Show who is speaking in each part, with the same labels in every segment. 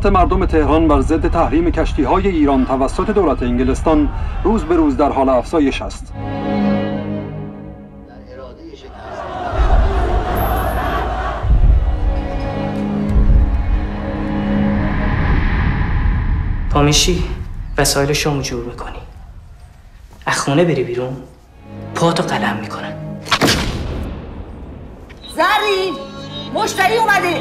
Speaker 1: مبارزات مردم تهران بر ضد تحریم کشتی‌های ایران توسط دولت انگلستان روز به روز در حال افزایش است.
Speaker 2: پا میشی وسایل شامو جور میکنی، از خونه بری بیرون پاتو قلم میکنن.
Speaker 3: زرین مشتری اومده.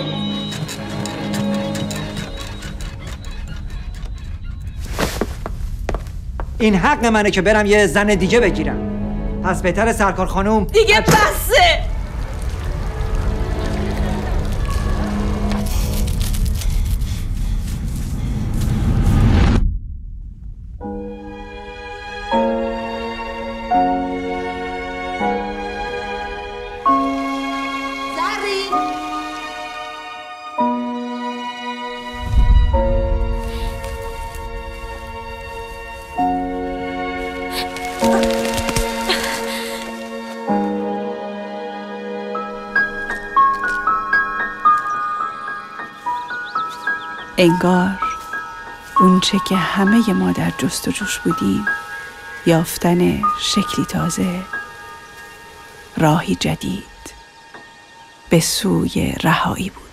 Speaker 4: این حق منه که برم یه زن دیگه بگیرم. پس بهتره سرکار خانوم
Speaker 3: دیگه بسه.
Speaker 5: انگار اونچه که همه ما در جست و جوش بودیم، یافتن شکلی تازه، راهی جدید به سوی رهایی بود.